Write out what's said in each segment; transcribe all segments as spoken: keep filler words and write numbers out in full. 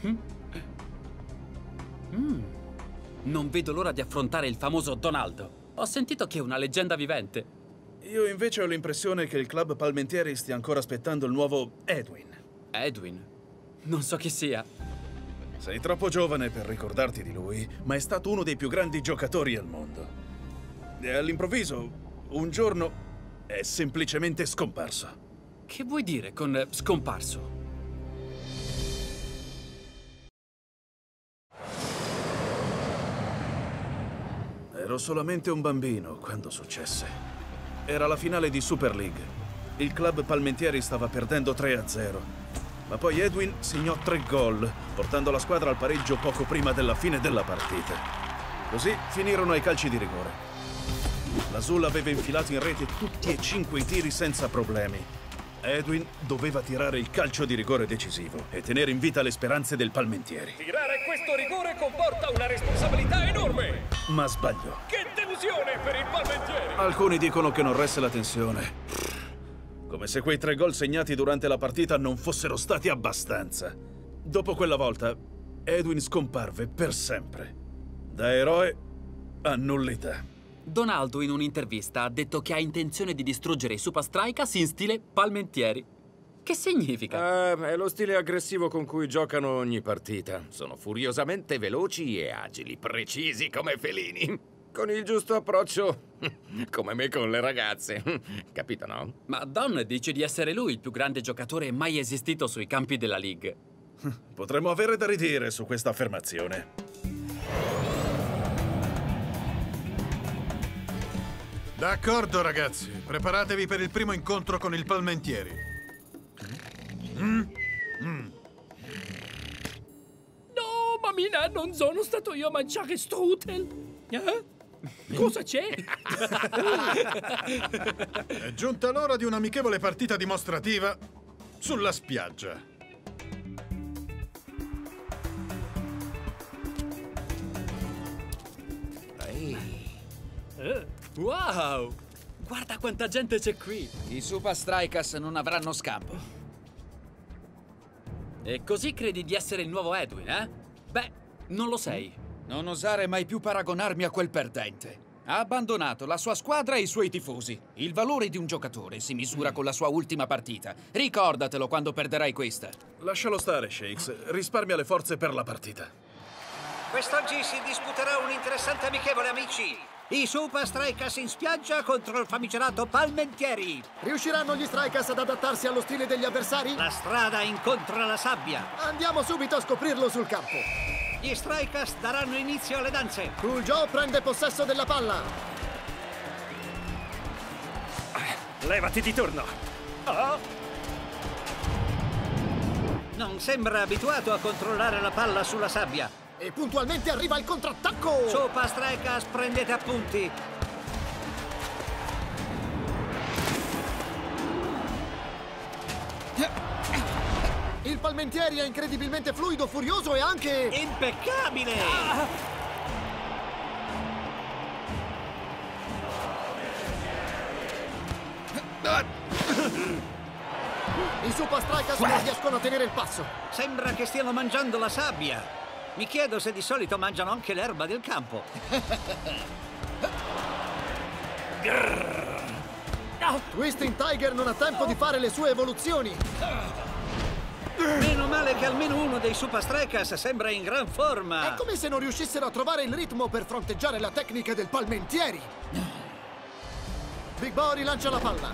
Mm. Mm. Non vedo l'ora di affrontare il famoso Donaldo. Ho sentito che è una leggenda vivente. Io invece ho l'impressione che il club Palmentieri stia ancora aspettando il nuovo Edwin. Edwin? Non so chi sia. Sei troppo giovane per ricordarti di lui, ma è stato uno dei più grandi giocatori al mondo. E all'improvviso, un giorno, è semplicemente scomparso. Che vuoi dire con scomparso? Ero solamente un bambino quando successe. Era la finale di Super League. Il club Palmentieri stava perdendo tre a zero. Ma poi Edwin segnò tre gol, portando la squadra al pareggio poco prima della fine della partita. Così finirono ai calci di rigore. L'Azul aveva infilato in rete tutti e cinque i tiri senza problemi. Edwin doveva tirare il calcio di rigore decisivo e tenere in vita le speranze del Palmentieri. Tirare questo rigore comporta una responsabilità enorme! Ma sbagliò. Che delusione per il Palmentieri! Alcuni dicono che non resse la tensione. Come se quei tre gol segnati durante la partita non fossero stati abbastanza. Dopo quella volta, Edwin scomparve per sempre. Da eroe a nullità. Donaldo in un'intervista ha detto che ha intenzione di distruggere i Super Strikers in stile Palmentieri. Che significa? Uh, è lo stile aggressivo con cui giocano ogni partita. Sono furiosamente veloci e agili, precisi come felini. Con il giusto approccio, come me con le ragazze. Capito, no? Ma Don dice di essere lui il più grande giocatore mai esistito sui campi della League. Potremmo avere da ridire su questa affermazione. D'accordo, ragazzi. Preparatevi per il primo incontro con il Palmentieri. Mm? Mm. No, mamina, non sono stato io a mangiare strudel. Eh? Cosa c'è? È giunta l'ora di un'amichevole partita dimostrativa sulla spiaggia. Wow! Guarda quanta gente c'è qui! I Super Strikers non avranno scampo. E così credi di essere il nuovo Edwin, eh? Beh, non lo sei. Non osare mai più paragonarmi a quel perdente. Ha abbandonato la sua squadra e i suoi tifosi. Il valore di un giocatore si misura con la sua ultima partita. Ricordatelo quando perderai questa. Lascialo stare, Shakes. Risparmia le forze per la partita. Quest'oggi si disputerà un interessante amichevole, amici. I Super Strikers in spiaggia contro il famigerato Palmentieri. Riusciranno gli Strikers ad adattarsi allo stile degli avversari? La strada incontra la sabbia. Andiamo subito a scoprirlo sul campo. Gli Strikers daranno inizio alle danze. Cool Joe prende possesso della palla. Levati di turno. Oh. Non sembra abituato a controllare la palla sulla sabbia. E puntualmente arriva il contrattacco! Super Strikers, prendete appunti! Il Palmentieri è incredibilmente fluido, furioso e anche... impeccabile! Ah! I Super Strikers non riescono a tenere il passo. Sembra che stiano mangiando la sabbia. Mi chiedo se di solito mangiano anche l'erba del campo. Twisting Tiger non ha tempo di fare le sue evoluzioni. Meno male che almeno uno dei Super Strikers sembra in gran forma. È come se non riuscissero a trovare il ritmo per fronteggiare la tecnica del Palmentieri. Big Bo rilancia la palla.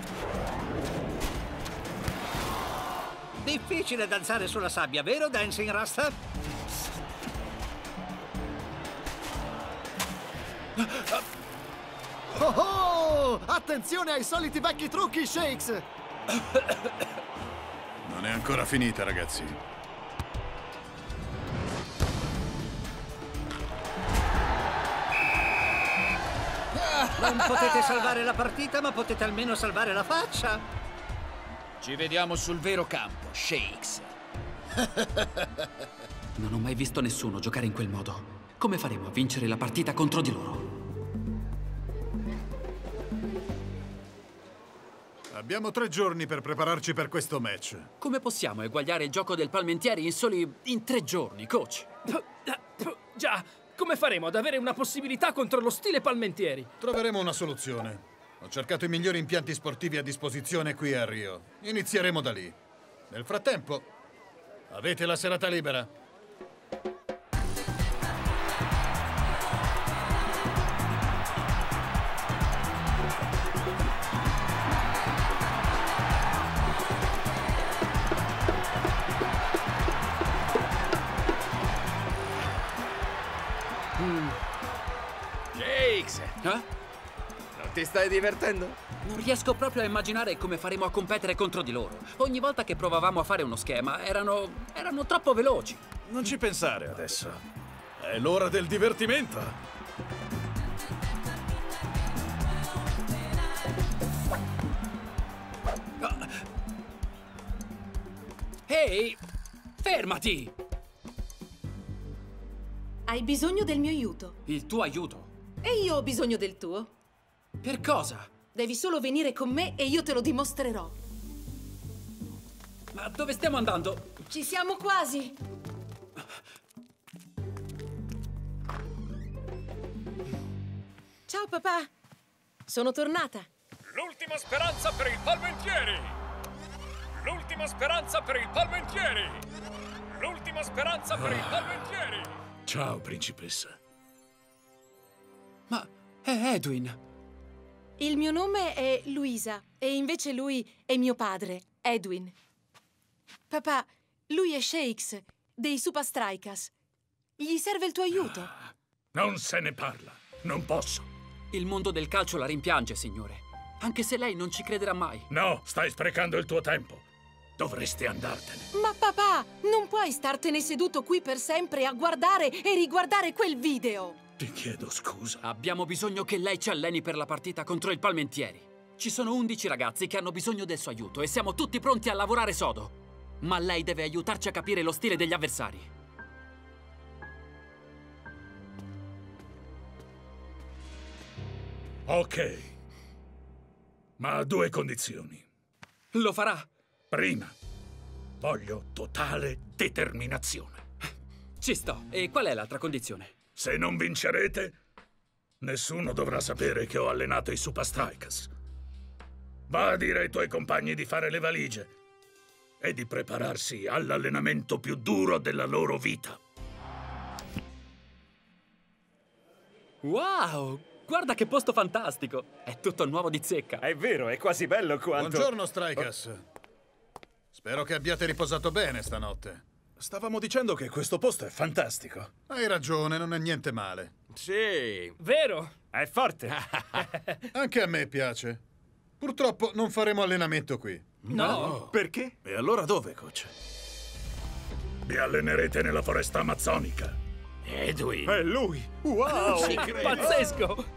Difficile danzare sulla sabbia, vero, Dancing Rasta? Oh oh! Attenzione ai soliti vecchi trucchi, Shakes! Non è ancora finita, ragazzi. Non potete salvare la partita, ma potete almeno salvare la faccia. Ci vediamo sul vero campo, Shakes. Non ho mai visto nessuno giocare in quel modo. Come faremo a vincere la partita contro di loro? Abbiamo tre giorni per prepararci per questo match. Come possiamo eguagliare il gioco del Palmentieri in soli... in tre giorni, coach? Già, come faremo ad avere una possibilità contro lo stile Palmentieri? Troveremo una soluzione. Ho cercato i migliori impianti sportivi a disposizione qui a Rio. Inizieremo da lì. Nel frattempo, avete la serata libera. Shakes! Eh? Non ti stai divertendo? Non riesco proprio a immaginare come faremo a competere contro di loro. Ogni volta che provavamo a fare uno schema, erano... erano troppo veloci. Non ci pensare adesso. È l'ora del divertimento. Ehi! Fermati! Hai bisogno del mio aiuto. Il tuo aiuto? E io ho bisogno del tuo. Per cosa? Devi solo venire con me e io te lo dimostrerò. Ma dove stiamo andando? Ci siamo quasi. Ciao papà. Sono tornata. L'ultima speranza per il Palmentieri! L'ultima speranza per il Palmentieri! L'ultima speranza per il Palmentieri! Ciao, principessa. Ma è Edwin. Il mio nome è Luisa e invece lui è mio padre, Edwin. Papà, lui è Shakes, dei Supa Strikas. Gli serve il tuo aiuto. Ah, non se ne parla. Non posso. Il mondo del calcio la rimpiange, signore. Anche se lei non ci crederà mai. No, stai sprecando il tuo tempo. Dovresti andartene. Ma papà, non puoi startene seduto qui per sempre a guardare e riguardare quel video. Ti chiedo scusa. Abbiamo bisogno che lei ci alleni per la partita contro il Palmentieri. Ci sono undici ragazzi che hanno bisogno del suo aiuto e siamo tutti pronti a lavorare sodo. Ma lei deve aiutarci a capire lo stile degli avversari. Ok. Ma a due condizioni. Lo farà? Prima, voglio totale determinazione. Ci sto. E qual è l'altra condizione? Se non vincerete, nessuno dovrà sapere che ho allenato i Supa Strikas. Va a dire ai tuoi compagni di fare le valigie e di prepararsi all'allenamento più duro della loro vita. Wow! Guarda che posto fantastico! È tutto nuovo di zecca. È vero, è quasi bello quanto... Buongiorno, Strikas. Oh. Spero che abbiate riposato bene stanotte. Stavamo dicendo che questo posto è fantastico. Hai ragione, non è niente male. Sì. Vero? È forte. Anche a me piace. Purtroppo non faremo allenamento qui. No. no. Perché? E allora dove, coach? Vi allenerete nella foresta amazzonica. Edwin. È lui. Wow. Sì, pazzesco.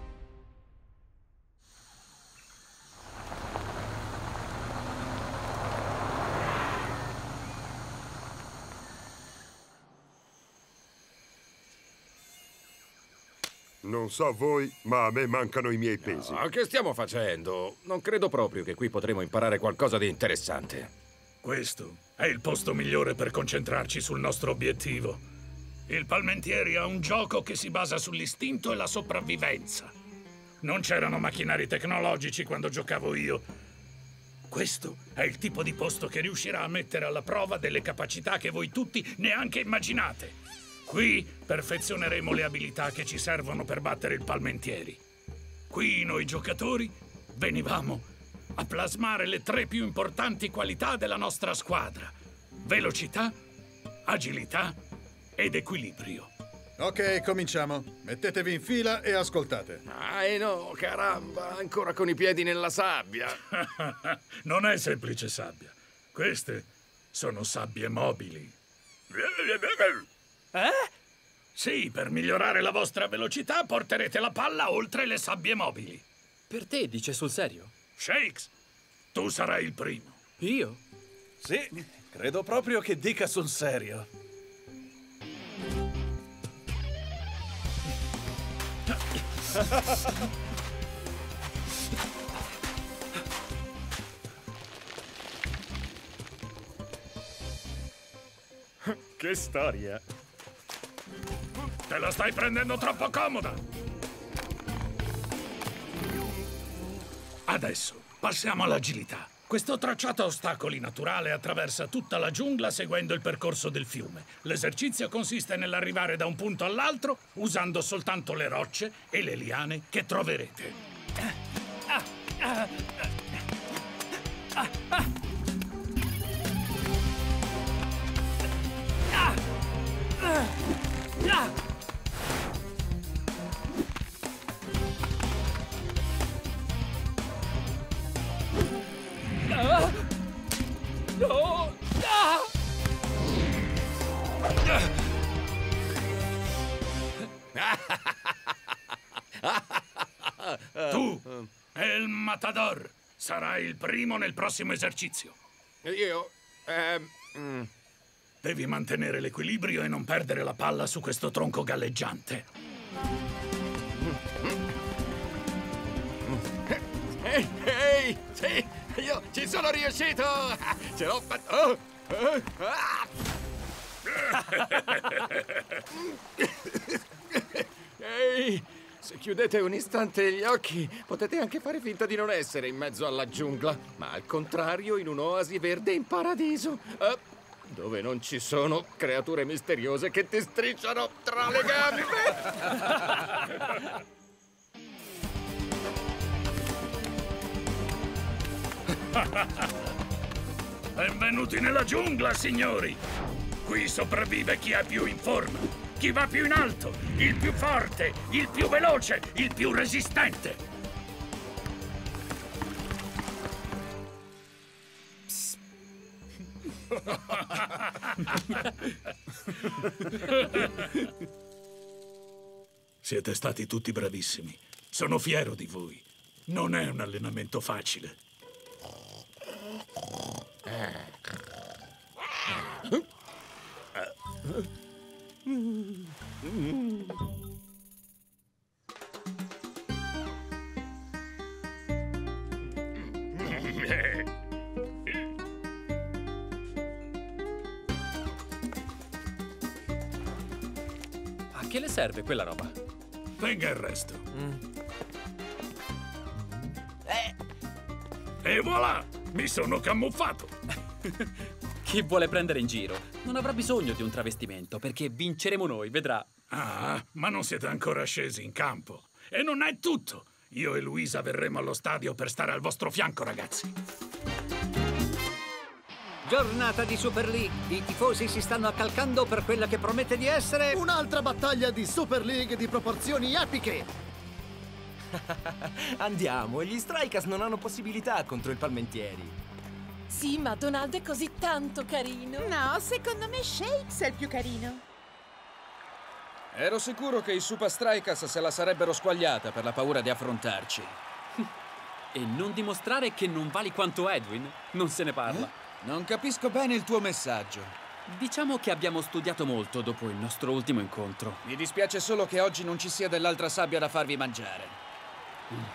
Non so voi, ma a me mancano i miei pesi. No, che stiamo facendo? Non credo proprio che qui potremo imparare qualcosa di interessante. Questo è il posto migliore per concentrarci sul nostro obiettivo. Il Palmentieri ha un gioco che si basa sull'istinto e la sopravvivenza. Non c'erano macchinari tecnologici quando giocavo io. Questo è il tipo di posto che riuscirà a mettere alla prova delle capacità che voi tutti neanche immaginate. Qui perfezioneremo le abilità che ci servono per battere il Palmentieri. Qui noi giocatori venivamo a plasmare le tre più importanti qualità della nostra squadra: velocità, agilità ed equilibrio. Ok, cominciamo. Mettetevi in fila e ascoltate. Ah, eh no, caramba, ancora con i piedi nella sabbia. Non è semplice sabbia. Queste sono sabbie mobili. Eh? Sì, per migliorare la vostra velocità porterete la palla oltre le sabbie mobili. Per te, dice sul serio? Shakes, tu sarai il primo. Io? Sì, credo proprio che dica sul serio. Che storia. Te la stai prendendo troppo comoda. Adesso passiamo all'agilità. Questo tracciato a ostacoli naturale attraversa tutta la giungla seguendo il percorso del fiume. L'esercizio consiste nell'arrivare da un punto all'altro usando soltanto le rocce e le liane che troverete. Ah, ah, ah, ah. Tu, El Matador, sarai il primo nel prossimo esercizio. Io... Ehm... Mm. Devi mantenere l'equilibrio e non perdere la palla su questo tronco galleggiante. Ehi, ehi, sì, io ci sono riuscito! Ce l'ho fatto! Oh, oh, ah. Ehi, se chiudete un istante gli occhi, potete anche fare finta di non essere in mezzo alla giungla, ma al contrario in un'oasi verde in paradiso. Uh, Dove non ci sono creature misteriose che ti strisciano tra le gambe! Benvenuti nella giungla, signori! Qui sopravvive chi è più in forma, chi va più in alto, il più forte, il più veloce, il più resistente! Siete stati tutti bravissimi. Sono fiero di voi. Non è un allenamento facile. A che le serve quella roba? Tenga il resto. Mm. Eh. E voilà! Mi sono camuffato! Chi vuole prendere in giro non avrà bisogno di un travestimento, perché vinceremo noi, vedrà. Ah, ma non siete ancora scesi in campo. E non è tutto. Io e Luisa verremo allo stadio per stare al vostro fianco, ragazzi. Giornata di Super League. I tifosi si stanno accalcando per quella che promette di essere... Un'altra battaglia di Super League di proporzioni epiche! Andiamo, e gli Strikers non hanno possibilità contro il Palmentieri. Sì, ma Donald è così tanto carino. No, secondo me Shakes è il più carino. Ero sicuro che i Super Strikers se la sarebbero squagliata per la paura di affrontarci. E non dimostrare che non vali quanto Edwin? Non se ne parla. Eh? Non capisco bene il tuo messaggio. Diciamo che abbiamo studiato molto dopo il nostro ultimo incontro. Mi dispiace solo che oggi non ci sia dell'altra sabbia da farvi mangiare. Mm.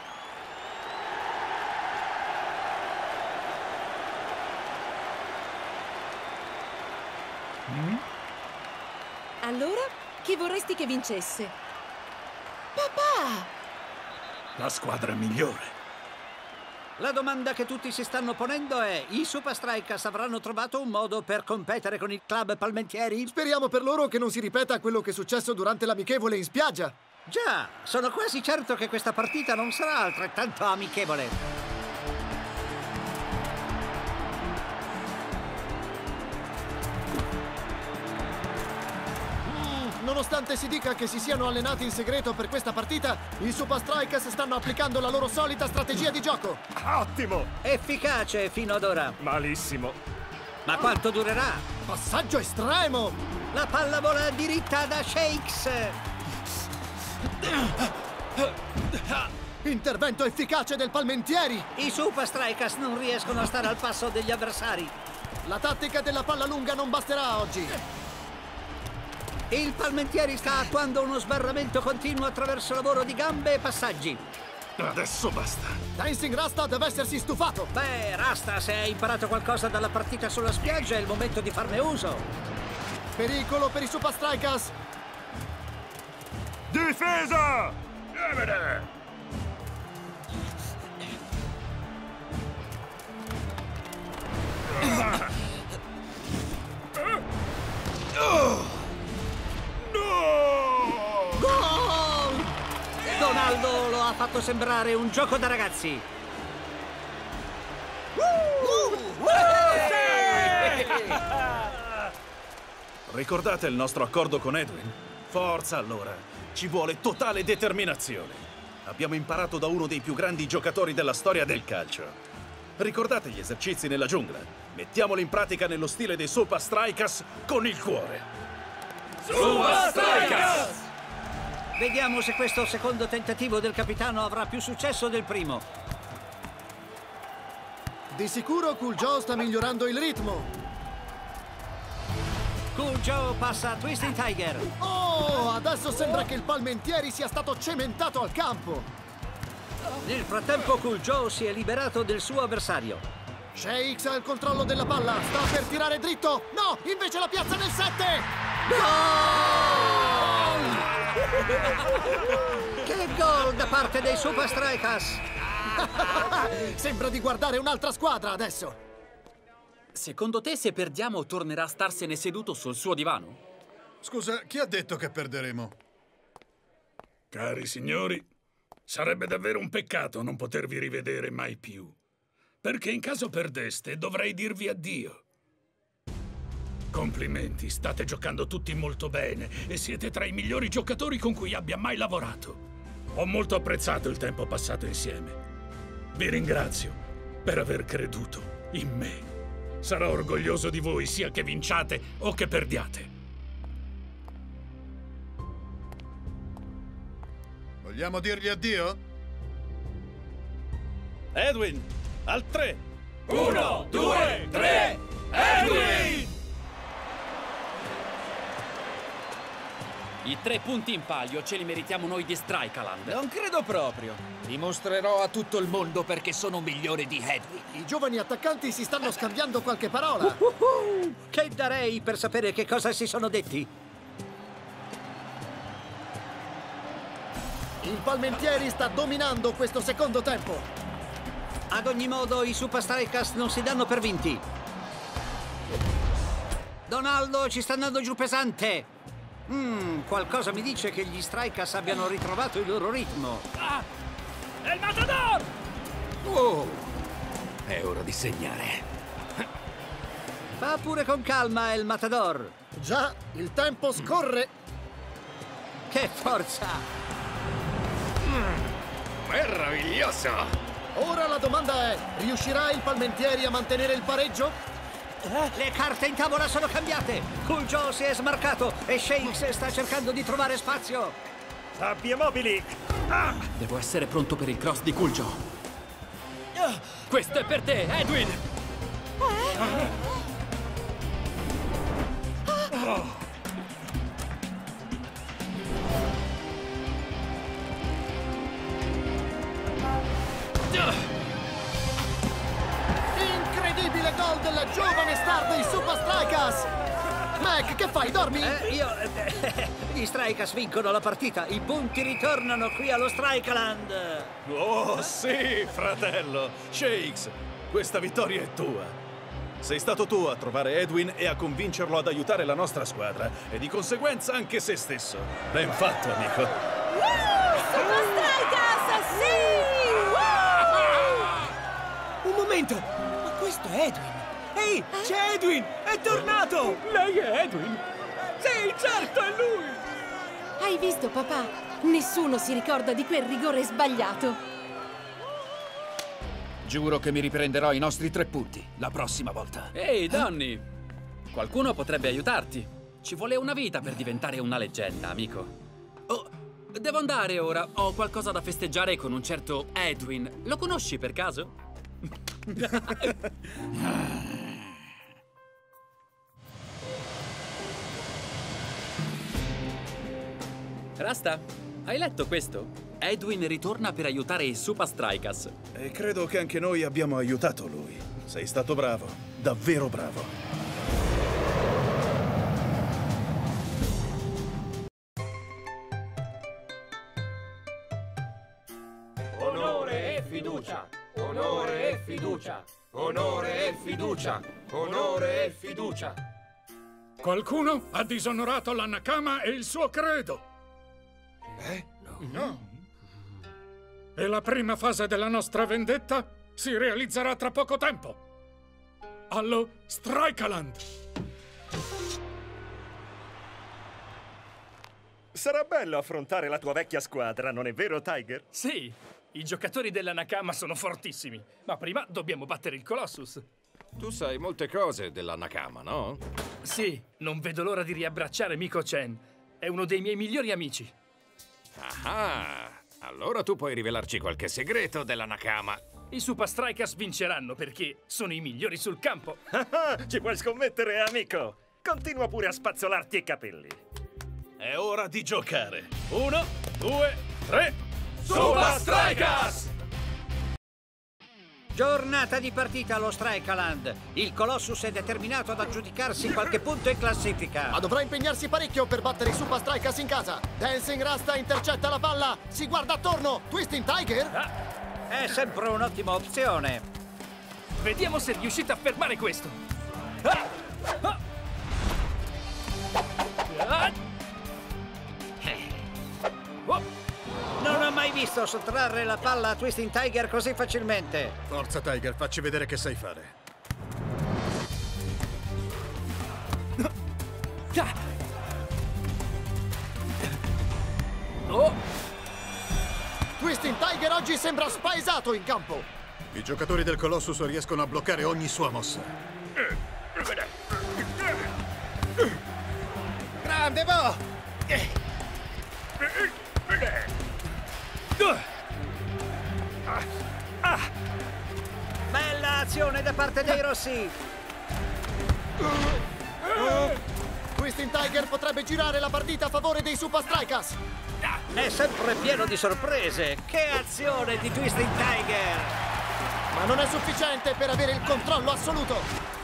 Mm? Allora, chi vorresti che vincesse? Papà! La squadra migliore. La domanda che tutti si stanno ponendo è: i Super Strikers avranno trovato un modo per competere con il club Palmentieri? Speriamo per loro che non si ripeta quello che è successo durante l'amichevole in spiaggia. Già, sono quasi certo che questa partita non sarà altrettanto amichevole. Nonostante si dica che si siano allenati in segreto per questa partita, i Super Strikers stanno applicando la loro solita strategia di gioco. Ottimo! Efficace fino ad ora. Malissimo. Ma quanto durerà? Passaggio estremo! La palla vola diritta da Shakes. Intervento efficace del Palmentieri. I Super Strikers non riescono a stare al passo degli avversari. La tattica della palla lunga non basterà oggi. Il Palmentieri sta attuando uno sbarramento continuo attraverso lavoro di gambe e passaggi. Adesso basta. Dancing Rasta deve essersi stufato. Beh, Rasta, se hai imparato qualcosa dalla partita sulla spiaggia è il momento di farne uso. Pericolo per i Super Strikers! Difesa! Gol! Donaldo lo ha fatto sembrare un gioco da ragazzi. Ricordate il nostro accordo con Edwin? Forza allora, ci vuole totale determinazione. Abbiamo imparato da uno dei più grandi giocatori della storia del calcio. Ricordate gli esercizi nella giungla? Mettiamoli in pratica nello stile dei Super Strikers con il cuore. Super Strikers! Vediamo se questo secondo tentativo del capitano avrà più successo del primo. Di sicuro Cool Joe sta migliorando il ritmo. Cool Joe passa a Twisting Tiger. Oh, adesso sembra che il Palmentieri sia stato cementato al campo. Nel frattempo Cool Joe si è liberato del suo avversario. Shakes ha il controllo della palla, sta per tirare dritto. No, invece la piazza nel sette. Gol! Che gol da parte dei Super Strikers! Sembra di guardare un'altra squadra adesso. Secondo te se perdiamo tornerà a starsene seduto sul suo divano? Scusa, chi ha detto che perderemo? Cari signori, sarebbe davvero un peccato non potervi rivedere mai più. Perché in caso perdeste dovrei dirvi addio. Complimenti, state giocando tutti molto bene e siete tra i migliori giocatori con cui abbia mai lavorato. Ho molto apprezzato il tempo passato insieme. Vi ringrazio per aver creduto in me. Sarò orgoglioso di voi sia che vinciate o che perdiate. Vogliamo dirgli addio? Edwin, al tre! Uno, due, tre, Edwin! I tre punti in palio ce li meritiamo noi di Strikaland. Non credo proprio. Dimostrerò a tutto il mondo perché sono migliore di Edwin. I giovani attaccanti si stanno scambiando qualche parola. Uh, uh, uh. Che darei per sapere che cosa si sono detti. Il Palmentieri sta dominando questo secondo tempo. Ad ogni modo, i Super Strikers non si danno per vinti. Donaldo ci sta andando giù pesante. Mm, qualcosa mi dice che gli Strikers abbiano ritrovato il loro ritmo. Ah! È il Matador! Oh! È ora di segnare. Fa pure con calma il Matador. Già, il tempo scorre. Che forza! Mm, meraviglioso! Ora la domanda è, riuscirà il Palmentieri a mantenere il pareggio? Le carte in tavola sono cambiate! Cool Joe si è smarcato e Shakes sta cercando di trovare spazio! Sabbie mobili! Ah! Devo essere pronto per il cross di Cool Joe. Questo è per te, Edwin! Oh. Incredibile gol della giovane star dei Super Strikers! Mac, che fai? Dormi? Eh, io... Eh, gli Strikers vincono la partita. I punti ritornano qui allo Strikaland. Oh, sì, fratello! Shakes, questa vittoria è tua. Sei stato tu a trovare Edwin e a convincerlo ad aiutare la nostra squadra e di conseguenza anche se stesso. Ben fatto, amico. Woo! Super Strikers, sì! Woo! Un momento! Ma questo è Edwin! Ehi, c'è Edwin! È tornato! Lei è Edwin? Sì, certo, è lui! Hai visto, papà? Nessuno si ricorda di quel rigore sbagliato. Giuro che mi riprenderò i nostri tre punti la prossima volta. Ehi, Donny! Qualcuno potrebbe aiutarti. Ci vuole una vita per diventare una leggenda, amico. Oh, devo andare ora. Ho qualcosa da festeggiare con un certo Edwin. Lo conosci per caso? Rasta, hai letto questo? Edwin ritorna per aiutare i Super Strikers. E credo che anche noi abbiamo aiutato lui. Sei stato bravo, davvero bravo. fiducia, onore e fiducia, onore e fiducia, onore e fiducia. Qualcuno ha disonorato la Nakama e il suo credo. Eh? No. No. E la prima fase della nostra vendetta si realizzerà tra poco tempo. Allo Strikeland. Sarà bello affrontare la tua vecchia squadra, non è vero, Tiger? Sì, i giocatori della Nakama sono fortissimi, ma prima dobbiamo battere il Colossus. Tu sai molte cose della Nakama, no? Sì, non vedo l'ora di riabbracciare Miko-chan. È uno dei miei migliori amici. Ah, allora tu puoi rivelarci qualche segreto della Nakama. I Super Strikers vinceranno perché sono i migliori sul campo. Ci puoi scommettere, amico. Continua pure a spazzolarti i capelli. È ora di giocare. Uno, due, tre. Super Strikers! Giornata di partita allo Strikeland. Il Colossus è determinato ad aggiudicarsi qualche punto in classifica. Ma dovrà impegnarsi parecchio per battere i Super Strikers in casa. Dancing Rasta intercetta la palla. Si guarda attorno. Twisting Tiger? Ah, è sempre un'ottima opzione. Vediamo se riuscite a fermare questo. Ah! Ah! Ah! Oh! Non ho mai visto sottrarre la palla a Twisting Tiger così facilmente. Forza, Tiger, facci vedere che sai fare. Oh! Twisting Tiger oggi sembra spaesato in campo. I giocatori del Colossus riescono a bloccare ogni sua mossa. Grande Bo! Ah, ah. Bella azione da parte dei rossi. Twisting Tiger potrebbe girare la partita a favore dei Super Strikers. È sempre pieno di sorprese. Che azione di Twisting Tiger! Ma non è sufficiente per avere il controllo assoluto.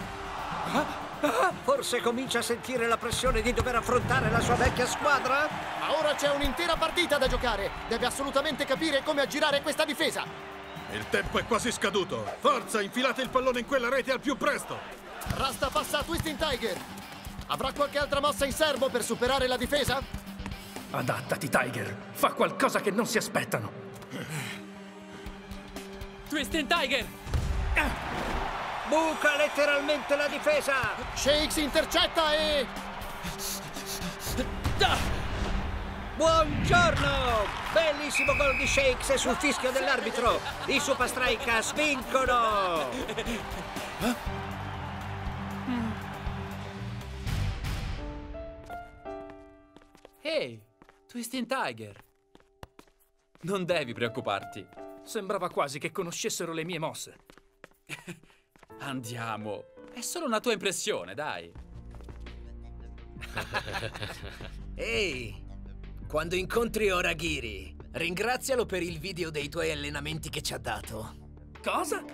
Forse comincia a sentire la pressione di dover affrontare la sua vecchia squadra? Ma ora c'è un'intera partita da giocare. Deve assolutamente capire come aggirare questa difesa. Il tempo è quasi scaduto. Forza, infilate il pallone in quella rete al più presto. Rasta passa a Twisting Tiger. Avrà qualche altra mossa in serbo per superare la difesa? Adattati, Tiger. Fa qualcosa che non si aspettano. Twisting Tiger! Buca letteralmente la difesa! Shakes intercetta e... Buongiorno! Bellissimo gol di Shakes e sul fischio dell'arbitro. I Super Strikers vincono! Ehi, Twisting Tiger! Non devi preoccuparti. Sembrava quasi che conoscessero le mie mosse. Andiamo. È solo una tua impressione, dai. Ehi, quando incontri Oragiri, ringrazialo per il video dei tuoi allenamenti che ci ha dato. Cosa?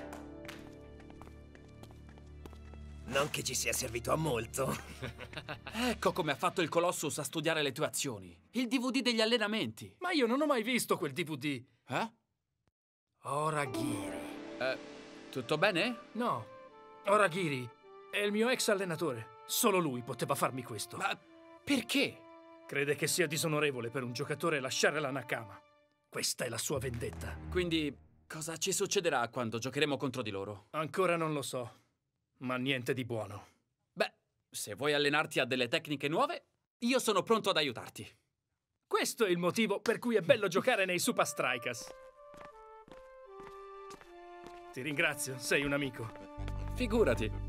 Non che ci sia servito a molto. Ecco come ha fatto il Colossus a studiare le tue azioni. Il D V D degli allenamenti. Ma io non ho mai visto quel D V D. Eh? Oragiri. Eh, tutto bene? No. Oragiri è il mio ex allenatore. Solo lui poteva farmi questo. Ma perché? Crede che sia disonorevole per un giocatore lasciare la Nakama. Questa è la sua vendetta. Quindi cosa ci succederà quando giocheremo contro di loro? Ancora non lo so, ma niente di buono. Beh, se vuoi allenarti a delle tecniche nuove, io sono pronto ad aiutarti. Questo è il motivo per cui è bello giocare nei Super Strikers. Ti ringrazio, sei un amico. Figurati. E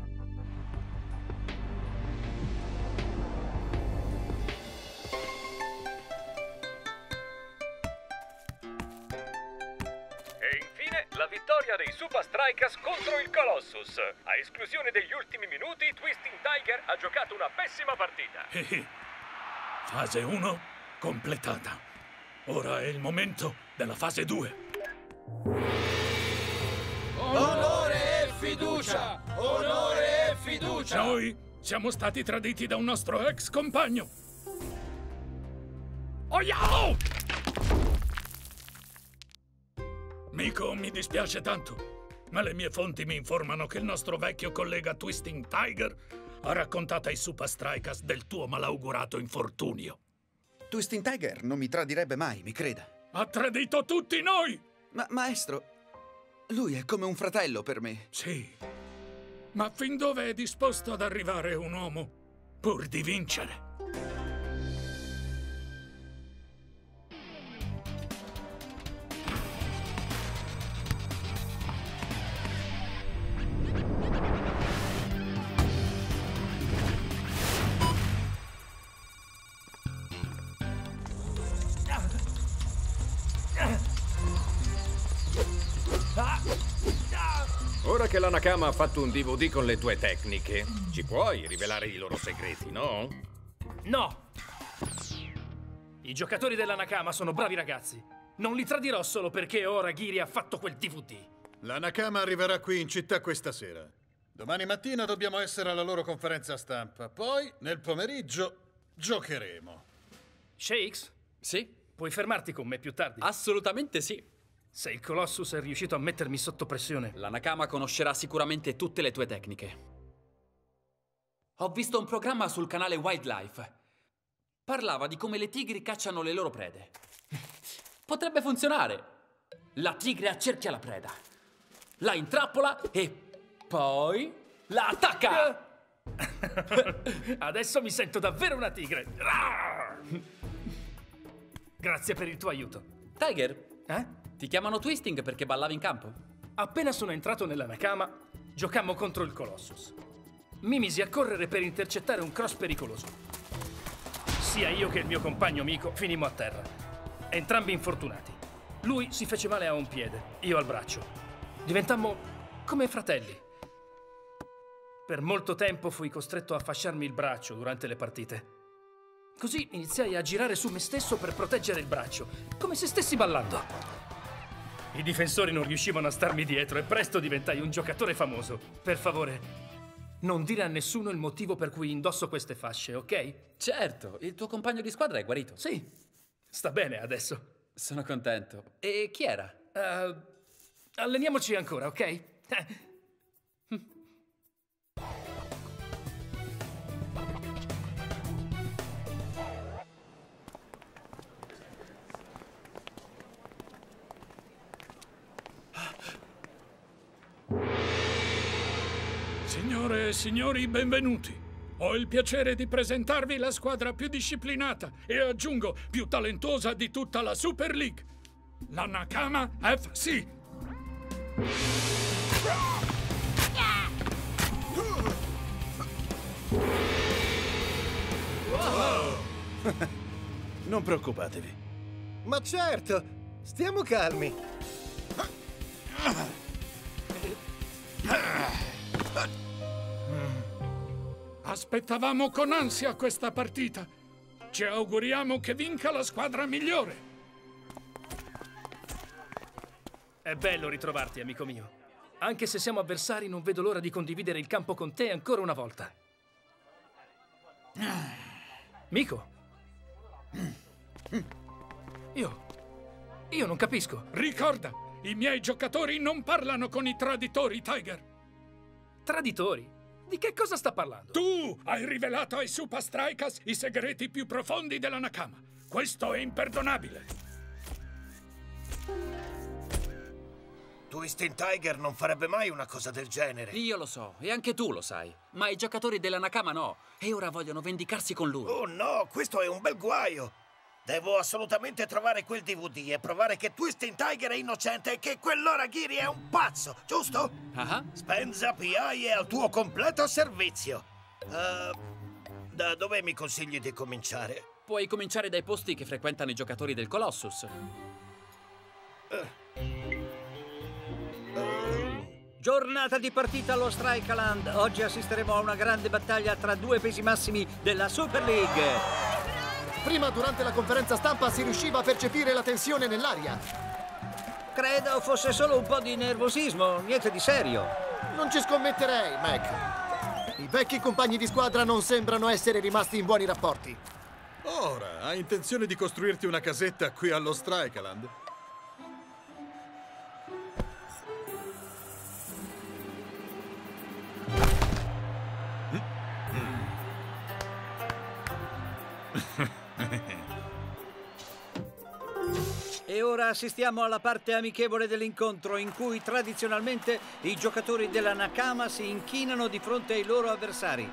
infine la vittoria dei Super Strikers contro il Colossus. A esclusione degli ultimi minuti, Twisting Tiger ha giocato una pessima partita. Fase uno completata. Ora è il momento della fase due. Onore e fiducia! Onore e fiducia! Noi siamo stati traditi da un nostro ex compagno. Oiao! Miko, mi dispiace tanto, ma le mie fonti mi informano che il nostro vecchio collega Twisting Tiger ha raccontato ai Super Strikers del tuo malaugurato infortunio. Twisting Tiger non mi tradirebbe mai, mi creda. Ha tradito tutti noi! Ma, maestro, lui è come un fratello per me. Sì, ma fin dove è disposto ad arrivare un uomo pur di vincere? Ora che la Nakama ha fatto un D V D con le tue tecniche, ci puoi rivelare i loro segreti, no? No! I giocatori della Nakama sono bravi ragazzi. Non li tradirò solo perché ora Giri ha fatto quel D V D. La Nakama arriverà qui in città questa sera. Domani mattina dobbiamo essere alla loro conferenza stampa. Poi, nel pomeriggio, giocheremo. Shakes? Sì? Puoi fermarti con me più tardi? Assolutamente sì. Se il Colossus è riuscito a mettermi sotto pressione... La Nakama conoscerà sicuramente tutte le tue tecniche. Ho visto un programma sul canale Wildlife. Parlava di come le tigri cacciano le loro prede. Potrebbe funzionare. La tigre accerchia la preda, la intrappola e poi la attacca! Adesso mi sento davvero una tigre. Grazie per il tuo aiuto. Tiger? Eh? Ti chiamano Twisting perché ballavi in campo? Appena sono entrato nella Nakama, giocammo contro il Colossus. Mi misi a correre per intercettare un cross pericoloso. Sia io che il mio compagno Miko finimmo a terra, entrambi infortunati. Lui si fece male a un piede, io al braccio. Diventammo come fratelli. Per molto tempo fui costretto a fasciarmi il braccio durante le partite. Così iniziai a girare su me stesso per proteggere il braccio, come se stessi ballando. I difensori non riuscivano a starmi dietro e presto diventai un giocatore famoso. Per favore, non dire a nessuno il motivo per cui indosso queste fasce, ok? Certo, il tuo compagno di squadra è guarito. Sì, sta bene adesso. Sono contento. E chi era? Uh, alleniamoci ancora, ok? Signore e signori, benvenuti. Ho il piacere di presentarvi la squadra più disciplinata e, aggiungo, più talentuosa di tutta la Super League. La Nakama F C. Wow. Non preoccupatevi. Ma certo, stiamo calmi. Aspettavamo con ansia questa partita. Ci auguriamo che vinca la squadra migliore. È bello ritrovarti, amico mio. Anche se siamo avversari, non vedo l'ora di condividere il campo con te ancora una volta. Miko? Io... Io non capisco. Ricorda, i miei giocatori non parlano con i traditori, Tiger. Traditori? Di che cosa sta parlando? Tu hai rivelato ai Super Strikers i segreti più profondi della Nakama. Questo è imperdonabile. Twisting Tiger non farebbe mai una cosa del genere. Io lo so, e anche tu lo sai. Ma i giocatori della Nakama no. E ora vogliono vendicarsi con lui. Oh no, questo è un bel guaio. Devo assolutamente trovare quel D V D e provare che Twisting Tiger è innocente e che quell'Oragiri è un pazzo, giusto? Uh-huh. Spenza P I è al tuo completo servizio. Uh, da dove mi consigli di cominciare? Puoi cominciare dai posti che frequentano i giocatori del Colossus. Uh. Giornata di partita allo Strikeland. Oggi assisteremo a una grande battaglia tra due pesi massimi della Super League. Prima, durante la conferenza stampa, si riusciva a percepire la tensione nell'aria. Credo fosse solo un po' di nervosismo, niente di serio. Non ci scommetterei, Mac. I vecchi compagni di squadra non sembrano essere rimasti in buoni rapporti. Ora, hai intenzione di costruirti una casetta qui allo Strikeland? E ora assistiamo alla parte amichevole dell'incontro, in cui tradizionalmente i giocatori della Nakama si inchinano di fronte ai loro avversari.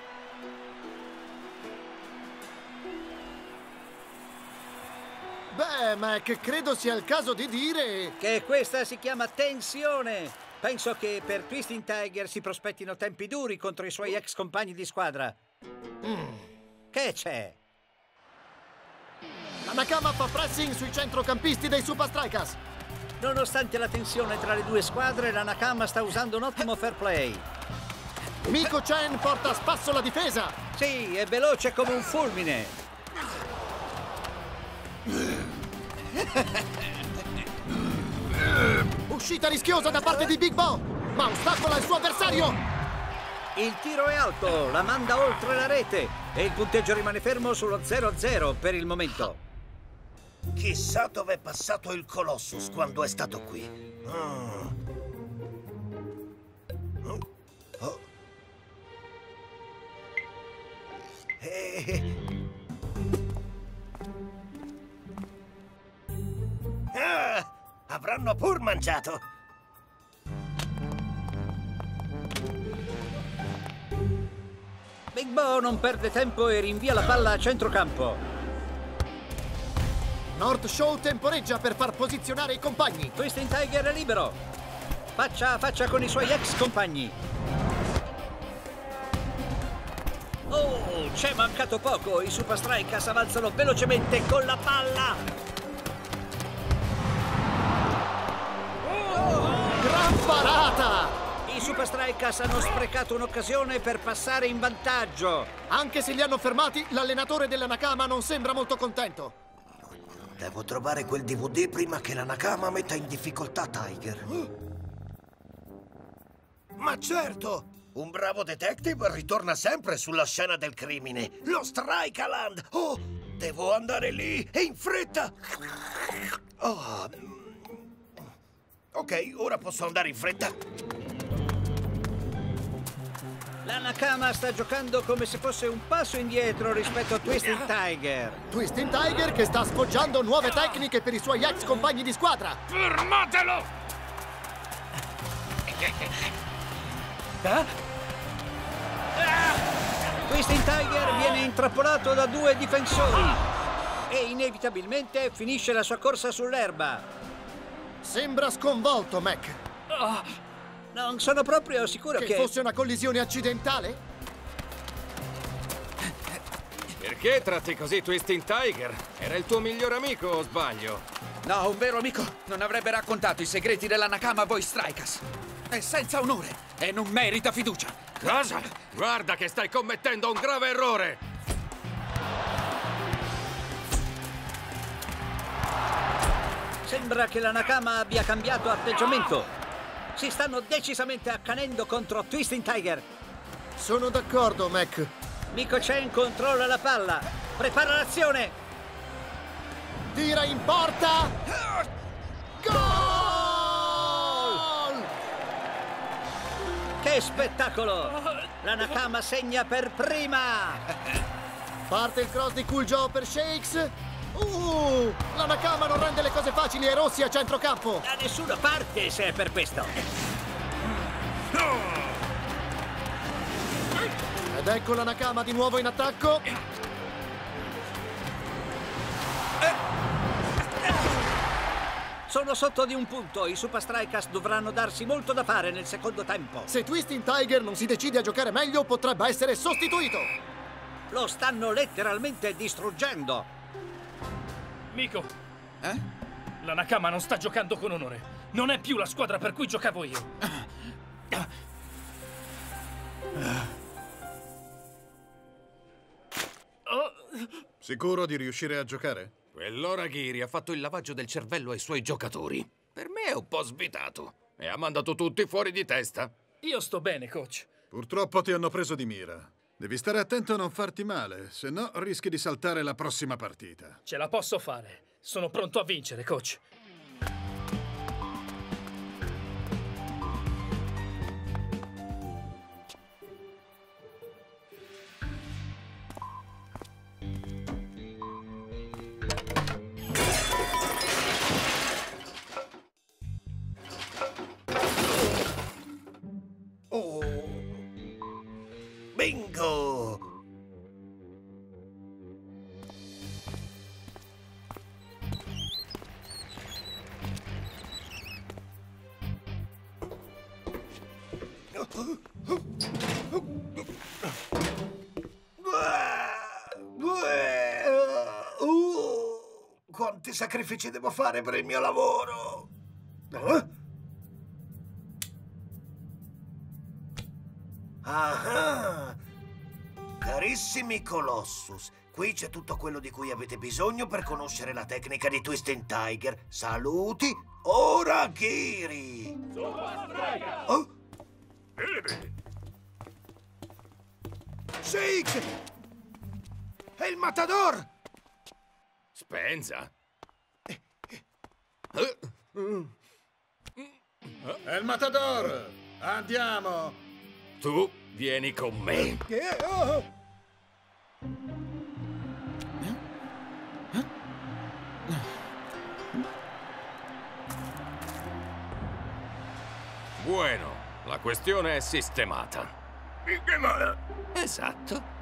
Beh, Mac, credo sia il caso di dire... Che questa si chiama tensione! Penso che per Twisting Tiger si prospettino tempi duri contro i suoi ex compagni di squadra. Mm. Che c'è? La Nakama fa pressing sui centrocampisti dei Super Strikers. Nonostante la tensione tra le due squadre, la Nakama sta usando un ottimo fair play. Miko Chen porta a spasso la difesa. Sì, è veloce come un fulmine. Uscita rischiosa da parte di Big Bo, ma ostacola il suo avversario. Il tiro è alto, la manda oltre la rete e il punteggio rimane fermo sullo zero a zero per il momento. Chissà dove è passato il Colossus quando è stato qui. Oh. Oh. Oh. Eh. Ah, avranno pur mangiato. Big Bo non perde tempo e rinvia la palla a centrocampo. North Show temporeggia per far posizionare i compagni. Twisting Tiger è libero. Faccia a faccia con i suoi ex compagni. Oh, c'è mancato poco. I Super Strikers avanzano velocemente con la palla. Oh, gran parata! I Super Strikers hanno sprecato un'occasione per passare in vantaggio. Anche se li hanno fermati, l'allenatore della Nakama non sembra molto contento. Devo trovare quel D V D prima che la Nakama metta in difficoltà Tiger. Ma certo! Un bravo detective ritorna sempre sulla scena del crimine. Lo Strikaland! Oh, devo andare lì e in fretta! Oh. Ok, ora posso andare in fretta. La Nakama sta giocando come se fosse un passo indietro rispetto a Twisting Tiger. Twisting Tiger che sta sfoggiando nuove tecniche per i suoi ex compagni di squadra. Fermatelo! Ah? Twisting Tiger viene intrappolato da due difensori e inevitabilmente finisce la sua corsa sull'erba. Sembra sconvolto, Mac. Oh. Non sono proprio sicuro che... Che fosse una collisione accidentale? Perché tratti così Twisting Tiger? Era il tuo miglior amico, o sbaglio? No, un vero amico non avrebbe raccontato i segreti della Nakama a voi Strikers. È senza onore e non merita fiducia. Cosa? Guarda che stai commettendo un grave errore! Sembra che la Nakama abbia cambiato atteggiamento. Si stanno decisamente accanendo contro Twisting Tiger. Sono d'accordo, Mac. Miko Chen controlla la palla. Prepara l'azione. Tira in porta. Gol! Che spettacolo! La Nakama segna per prima. Parte il cross di Cool Joe per Shakes. Uh, la Nakama non rende le cose facili ai rossi a centrocampo. Da nessuna parte se è per questo. Ed ecco la Nakama di nuovo in attacco. Sono sotto di un punto. I Super Strikers dovranno darsi molto da fare nel secondo tempo. Se Twisting Tiger non si decide a giocare meglio, potrebbe essere sostituito. Lo stanno letteralmente distruggendo. Miko, eh? La Nakama non sta giocando con onore. Non è più la squadra per cui giocavo io. Sicuro di riuscire a giocare? Quell'Oragiri ha fatto il lavaggio del cervello ai suoi giocatori. Per me è un po' svitato. E ha mandato tutti fuori di testa. Io sto bene, coach. Purtroppo ti hanno preso di mira. Devi stare attento a non farti male, se no rischi di saltare la prossima partita. Ce la posso fare. Sono pronto a vincere, coach. Uh, quanti sacrifici devo fare per il mio lavoro? Eh? Ah, carissimi Colossus, qui c'è tutto quello di cui avete bisogno per conoscere la tecnica di Twisting Tiger. Saluti, Oragiri! Oh? Shakes! È il Matador! Spenza? È il Matador! Andiamo! Tu vieni con me. Bueno, la questione è sistemata. Esatto.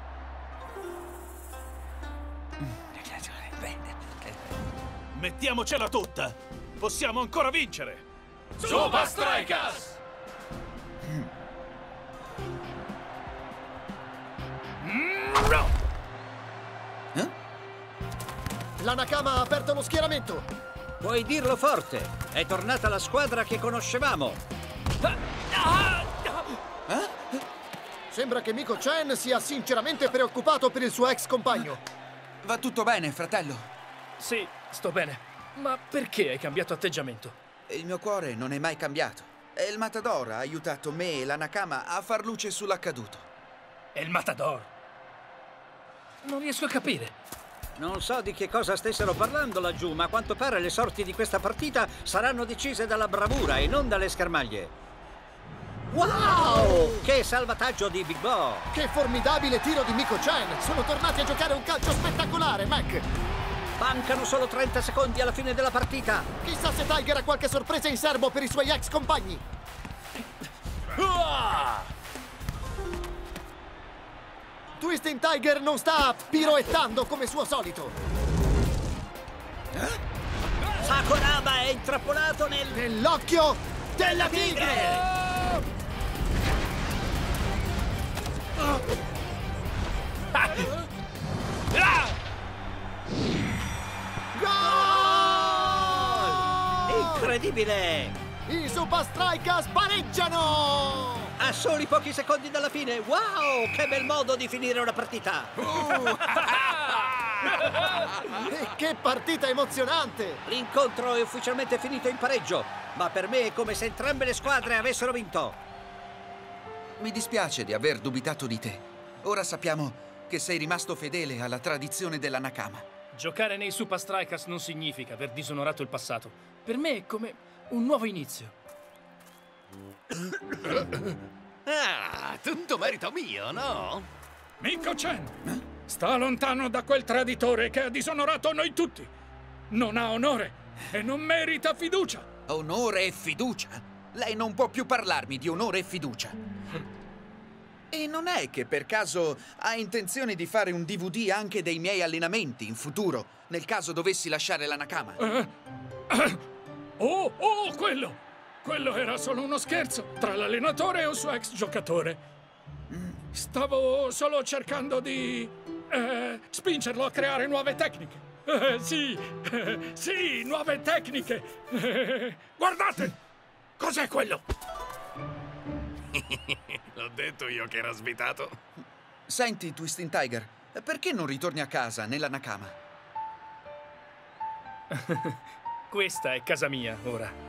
Mettiamocela tutta! Possiamo ancora vincere! Super Strikers! La Nakama ha aperto lo schieramento! Puoi dirlo forte! È tornata la squadra che conoscevamo! Eh? Sembra che Miko Chen sia sinceramente preoccupato per il suo ex compagno. Va tutto bene, fratello? Sì, sto bene. Ma perché hai cambiato atteggiamento? Il mio cuore non è mai cambiato. E il Matador ha aiutato me e la Nakama a far luce sull'accaduto. È il Matador? Non riesco a capire. Non so di che cosa stessero parlando laggiù, ma a quanto pare le sorti di questa partita saranno decise dalla bravura e non dalle schermaglie. Wow! Che salvataggio di Big Bo! Che formidabile tiro di Miko Chen! Sono tornati a giocare un calcio spettacolare, Mac! Mancano solo trenta secondi alla fine della partita! Chissà se Tiger ha qualche sorpresa in serbo per i suoi ex compagni! Twisting Tiger non sta piroettando come suo solito! Sakuraba è intrappolato nel... Nell'occhio della tigre! Gol! Incredibile! I Super Strikers pareggiano! A soli pochi secondi dalla fine! Wow! Che bel modo di finire una partita! Uh. E che partita emozionante! L'incontro è ufficialmente finito in pareggio, ma per me è come se entrambe le squadre avessero vinto. Mi dispiace di aver dubitato di te. Ora sappiamo che sei rimasto fedele alla tradizione della Nakama. Giocare nei Super Strikers non significa aver disonorato il passato. Per me è come un nuovo inizio. Ah, tutto merito mio, no? Miko Chen, sta lontano da quel traditore che ha disonorato noi tutti. Non ha onore e non merita fiducia. Onore e fiducia? Lei non può più parlarmi di onore e fiducia. E non è che per caso ha intenzione di fare un D V D anche dei miei allenamenti in futuro, nel caso dovessi lasciare la Nakama? Eh? Eh? Oh, oh, quello! Quello era solo uno scherzo tra l'allenatore e un suo ex giocatore. Stavo solo cercando di eh, spingerlo a creare nuove tecniche. Eh, sì, eh, sì, nuove tecniche. Eh, guardate! Cos'è quello? L'ho detto io che era svitato. Senti, Twisting Tiger, perché non ritorni a casa nella Nakama? Questa è casa mia, ora.